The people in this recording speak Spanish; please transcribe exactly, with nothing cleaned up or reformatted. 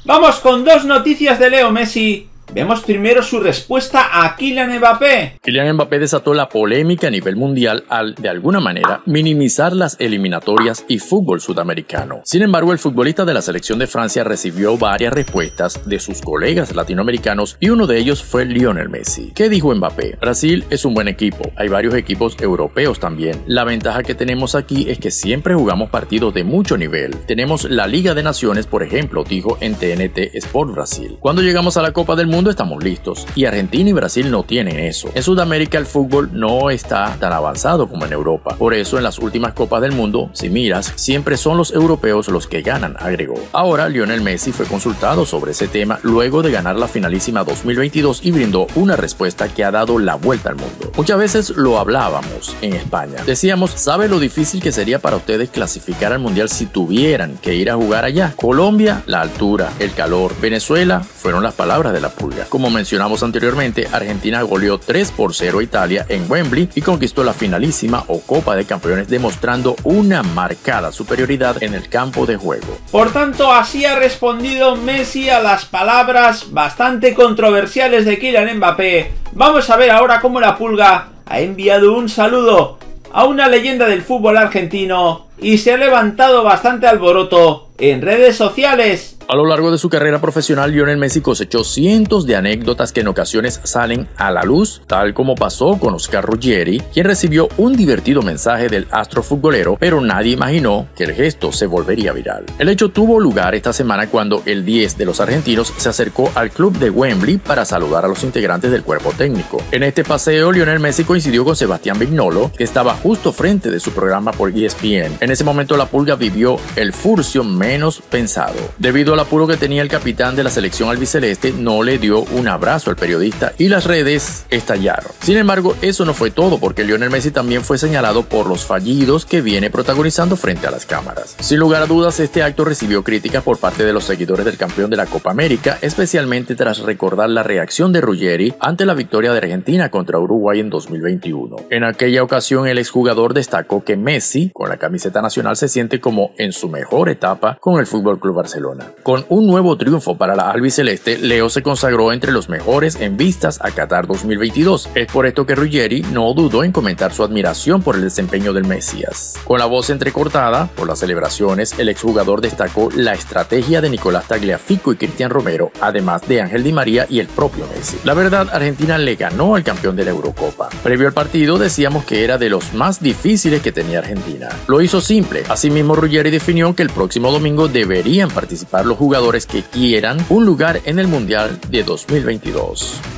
Vamos con dos noticias de Leo Messi. Vemos primero su respuesta a Kylian Mbappé. Kylian Mbappé desató la polémica a nivel mundial al, de alguna manera, minimizar las eliminatorias y fútbol sudamericano. Sin embargo, el futbolista de la selección de Francia recibió varias respuestas de sus colegas latinoamericanos y uno de ellos fue Lionel Messi. ¿Qué dijo Mbappé? Brasil es un buen equipo, hay varios equipos europeos también. La ventaja que tenemos aquí es que siempre jugamos partidos de mucho nivel. Tenemos la Liga de Naciones, por ejemplo, dijo en T N T Sport Brasil. Cuando llegamos a la Copa del Mundo estamos listos, y Argentina y Brasil no tienen eso. En Sudamérica el fútbol no está tan avanzado como en Europa, por eso en las últimas Copas del Mundo, si miras, siempre son los europeos los que ganan, agregó. Ahora Lionel Messi fue consultado sobre ese tema luego de ganar la finalísima dos mil veintidós y brindó una respuesta que ha dado la vuelta al mundo. Muchas veces lo hablábamos en España, decíamos, ¿sabe lo difícil que sería para ustedes clasificar al mundial si tuvieran que ir a jugar allá? Colombia, la altura, el calor, Venezuela, fueron las palabras de la Pulga. Como mencionamos anteriormente, Argentina goleó tres por cero a Italia en Wembley y conquistó la finalísima o Copa de Campeones, demostrando una marcada superioridad en el campo de juego. Por tanto, así ha respondido Messi a las palabras bastante controversiales de Kylian Mbappé. Vamos a ver ahora cómo la Pulga ha enviado un saludo a una leyenda del fútbol argentino y se ha levantado bastante alboroto en redes sociales. A lo largo de su carrera profesional, Lionel Messi cosechó cientos de anécdotas que en ocasiones salen a la luz, tal como pasó con Oscar Ruggeri, quien recibió un divertido mensaje del astro futbolero, pero nadie imaginó que el gesto se volvería viral. El hecho tuvo lugar esta semana cuando el diez de los argentinos se acercó al club de Wembley para saludar a los integrantes del cuerpo técnico. En este paseo, Lionel Messi coincidió con Sebastián Vignolo, que estaba justo frente de su programa por E S P N. En ese momento, la Pulga vivió el furcio menos pensado. Debido a el apuro que tenía el capitán de la selección albiceleste, no le dio un abrazo al periodista y las redes estallaron. Sin embargo, eso no fue todo, porque Lionel Messi también fue señalado por los fallidos que viene protagonizando frente a las cámaras. Sin lugar a dudas, este acto recibió críticas por parte de los seguidores del campeón de la Copa América, especialmente tras recordar la reacción de Ruggeri ante la victoria de Argentina contra Uruguay en dos mil veintiuno. En aquella ocasión, el exjugador destacó que Messi, con la camiseta nacional, se siente como en su mejor etapa con el F C Barcelona. Con un nuevo triunfo para la albiceleste, Leo se consagró entre los mejores en vistas a Qatar dos mil veintidós. Es por esto que Ruggeri no dudó en comentar su admiración por el desempeño del Mesías. Con la voz entrecortada por las celebraciones, el exjugador destacó la estrategia de Nicolás Tagliafico y Cristian Romero, además de Ángel Di María y el propio Messi. La verdad, Argentina le ganó al campeón de la Eurocopa. Previo al partido decíamos que era de los más difíciles que tenía Argentina. Lo hizo simple. Asimismo, Ruggeri definió que el próximo domingo deberían participar los jugadores que quieran un lugar en el Mundial de dos mil veintidós.